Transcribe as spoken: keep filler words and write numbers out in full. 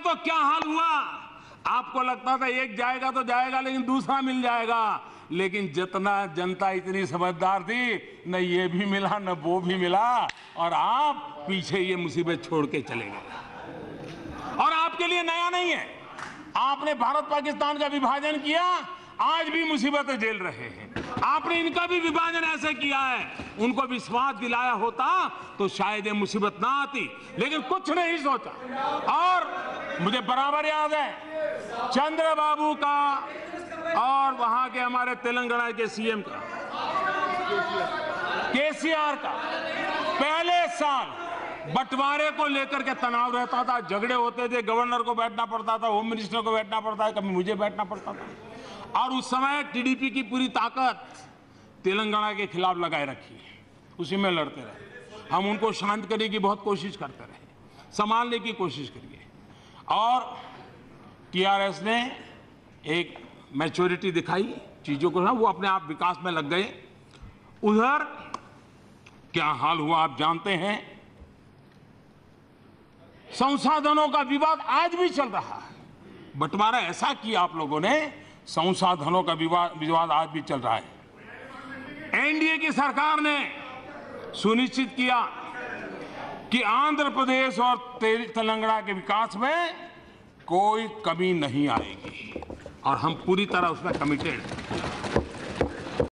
तो क्या हाल हुआ। आपको लगता था एक जाएगा तो जाएगा, लेकिन दूसरा मिल जाएगा। लेकिन जितना जनता इतनी समझदार थी, न ये भी मिला न वो भी मिला, और आप पीछे ये मुसीबत छोड़ के चले गए। और आपके लिए नया नहीं है, आपने भारत पाकिस्तान का विभाजन किया, आज भी मुसीबतें झेल रहे हैं। आपने इनका भी विभाजन ऐसे किया है, उनको विश्वास दिलाया होता तो शायद ये मुसीबत ना आती, लेकिन कुछ नहीं सोचा। और मुझे बराबर याद है चंद्रबाबू का और वहां के हमारे तेलंगाना के सीएम का, केसीआर का, पहले साल बंटवारे को लेकर के तनाव रहता था, झगड़े होते थे, गवर्नर को बैठना पड़ता था, होम मिनिस्टर को बैठना पड़ता था, कभी मुझे बैठना पड़ता था। और उस समय टीडीपी की पूरी ताकत तेलंगाना के खिलाफ लगाए रखी, उसी में लड़ते रहे। हम उनको शांत करने की बहुत कोशिश करते रहे, संभालने की कोशिश करिए। और टीआरएस ने एक मैच्योरिटी दिखाई चीजों को, ना वो अपने आप विकास में लग गए। उधर क्या हाल हुआ आप जानते हैं। संसाधनों का विवाद आज भी चल रहा है। बंटवारा ऐसा किया आप लोगों ने, संसाधनों का विवाद विवाद आज भी चल रहा है। एनडीए की सरकार ने सुनिश्चित किया कि आंध्र प्रदेश और तेलंगाना के विकास में कोई कमी नहीं आएगी, और हम पूरी तरह उसमें कमिटेड हैं।